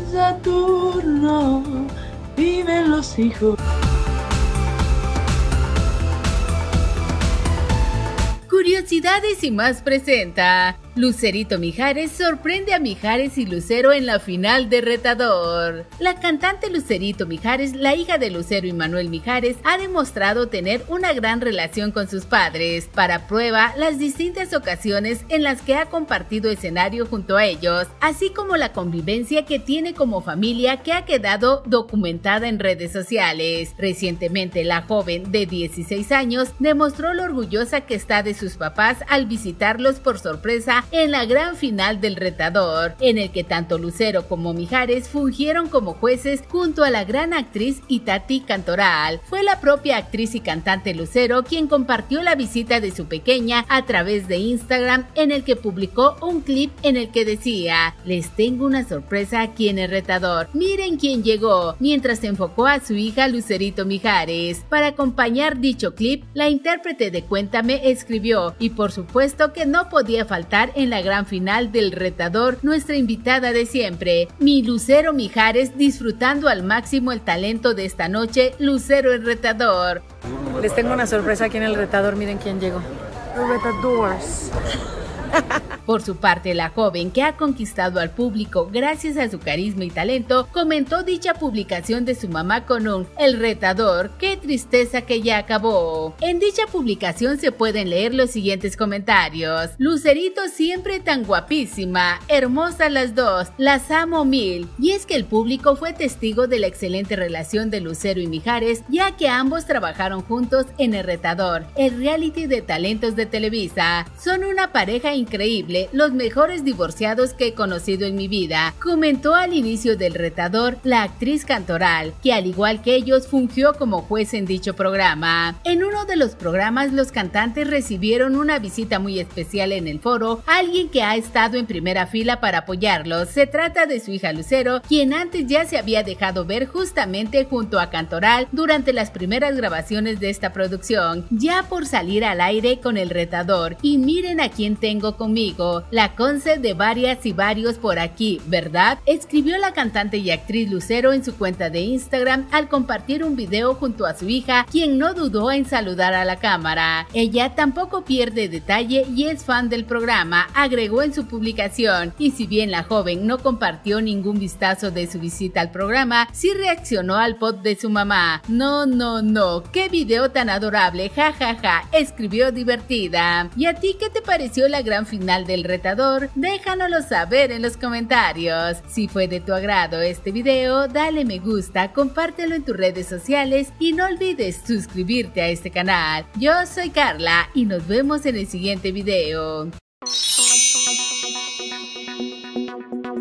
Saturno viven los hijos. Curiosidades y más presenta. Lucerito Mijares sorprende a Mijares y Lucero en la final de Retador. La cantante Lucerito Mijares, la hija de Lucero y Manuel Mijares, ha demostrado tener una gran relación con sus padres. Para prueba, las distintas ocasiones en las que ha compartido escenario junto a ellos, así como la convivencia que tiene como familia que ha quedado documentada en redes sociales. Recientemente, la joven de 16 años demostró lo orgullosa que está de sus papás al visitarlos por sorpresa en la gran final del Retador, en el que tanto Lucero como Mijares fungieron como jueces junto a la gran actriz Itatí Cantoral. Fue la propia actriz y cantante Lucero quien compartió la visita de su pequeña a través de Instagram, en el que publicó un clip en el que decía: "Les tengo una sorpresa aquí en el Retador, miren quién llegó", mientras enfocó a su hija Lucerito Mijares. Para acompañar dicho clip, la intérprete de Cuéntame escribió: "Y por supuesto que no podía faltar en la gran final del Retador nuestra invitada de siempre, mi Lucero Mijares, disfrutando al máximo el talento de esta noche, Lucero el Retador". Les tengo una sorpresa aquí en el Retador, miren quién llegó. Los retadores. Por su parte, la joven, que ha conquistado al público gracias a su carisma y talento, comentó dicha publicación de su mamá con un "El Retador, qué tristeza que ya acabó". En dicha publicación se pueden leer los siguientes comentarios: "Lucerito siempre tan guapísima, hermosas las dos, las amo mil". Y es que el público fue testigo de la excelente relación de Lucero y Mijares, ya que ambos trabajaron juntos en El Retador, el reality de talentos de Televisa. "Son una pareja increíble, los mejores divorciados que he conocido en mi vida", comentó al inicio del Retador la actriz Cantoral, que al igual que ellos fungió como juez en dicho programa. En uno de los programas, los cantantes recibieron una visita muy especial en el foro, alguien que ha estado en primera fila para apoyarlos. Se trata de su hija Lucero, quien antes ya se había dejado ver justamente junto a Cantoral durante las primeras grabaciones de esta producción, ya por salir al aire con El Retador. "Y miren a quién tengo conmigo, la conce de varias y varios por aquí, ¿verdad?", escribió la cantante y actriz Lucero en su cuenta de Instagram al compartir un video junto a su hija, quien no dudó en saludar a la cámara. Ella tampoco pierde detalle y es fan del programa, agregó en su publicación. Y si bien la joven no compartió ningún vistazo de su visita al programa, sí reaccionó al post de su mamá. "No, qué video tan adorable, jajaja", escribió divertida. ¿Y a ti qué te pareció la gran final del Retador? Déjanoslo saber en los comentarios. Si fue de tu agrado este video, dale me gusta, compártelo en tus redes sociales y no olvides suscribirte a este canal. Yo soy Carla y nos vemos en el siguiente video.